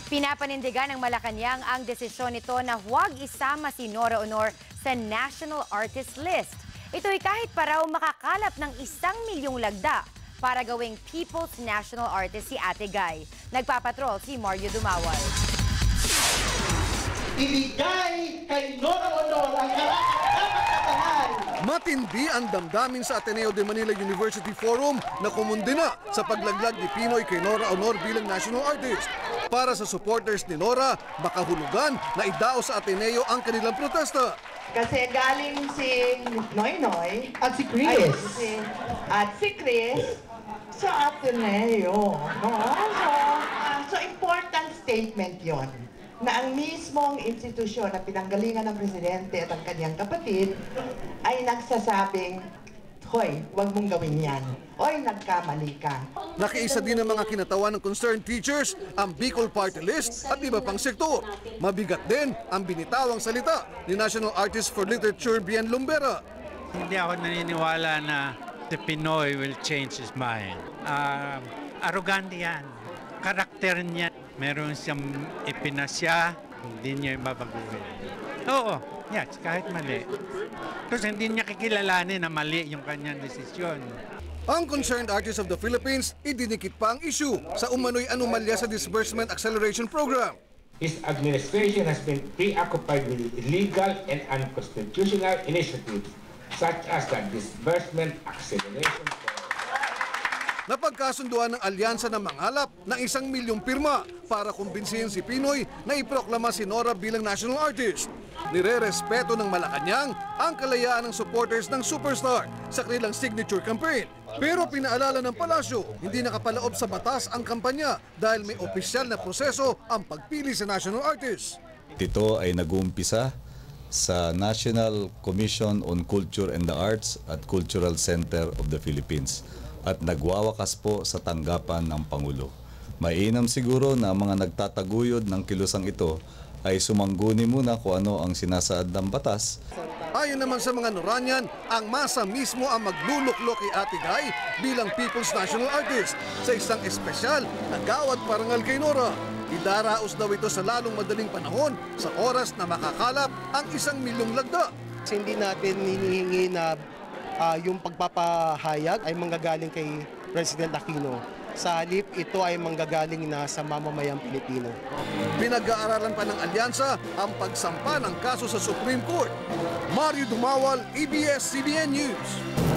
Pinapanindigan ng Malacanang ang desisyon nito na huwag isama si Nora Aunor sa National Artist List. Ito'y kahit pa raw makakalap ng 1 milyong lagda para gawing People's National Artist si Ate Guy. Nagpapatrol si Mario Dumawal. Ibigay kay Nora Aunor ang karapat-dapat. Matindi ang damdamin sa Ateneo de Manila University Forum na kumundina sa paglaglag ni Pinoy kay Nora Aunor bilang national artist. Para sa supporters ni Nora, makahulugan na idao sa Ateneo ang kanilang protesta. Kasi galing si Noy At si Chris. At si Chris sa Ateneo. No? So important statement yon na ang mismong institusyon na pinanggalingan ng presidente at ang kanyang kapatid ay nagsasabing, hoy, huwag mong gawin yan. Hoy, nagkamali ka. Nakiisa din ng mga kinatawan ng concerned teachers ang Bicol Party List at iba pang sektor. Mabigat din ang binitawang salita ni National Artist for Literature Bien Lumbera. Hindi ako naniniwala na si Pinoy will change his mind. Arrogante yan. Karakter niya. Meron siyang ipinasya, hindi niya ibabaguhin. Oo, yes, kahit mali. Kasi hindi niya kikilalanin na mali yung kanyang desisyon. Ang Concerned Artists of the Philippines, idinikit pa ang issue sa umano'y anomalya sa Disbursement Acceleration Program. His administration has been preoccupied with illegal and unconstitutional initiatives such as the Disbursement Acceleration Program. Napagkasunduan ng alyansa ng manghalap ng 1 milyong pirma para kumbinsihin si Pinoy na iproklama si Nora bilang national artist. Nire-respeto ng Malacanang ang kalayaan ng supporters ng superstar sa kanilang signature campaign. Pero pinaalala ng palasyo, hindi nakapalaob sa batas ang kampanya dahil may opisyal na proseso ang pagpili sa national artist. Ito ay nag-uumpisa sa National Commission on Culture and the Arts at Cultural Center of the Philippines at nagwawakas po sa tanggapan ng Pangulo. Mainam siguro na mga nagtataguyod ng kilusang ito ay sumangguni muna kung ano ang sinasaad ng batas. Ayon naman sa mga Noranyan, ang masa mismo ang magluluklok kay Ate Guy bilang People's National Artist sa isang espesyal na gawad parangal kay Nora. Idaraos daw ito sa lalong madaling panahon sa oras na makakalap ang 1 milyong lagda. Hindi natin hinihingi na yung pagpapahayag ay manggagaling kay President Aquino. Sa halip, ito ay manggagaling na sa mamamayang Pilipino. Pinag-aaralan pa ng alyansa ang pagsampa ng kaso sa Supreme Court. Mario Dumawal, ABS-CBN News.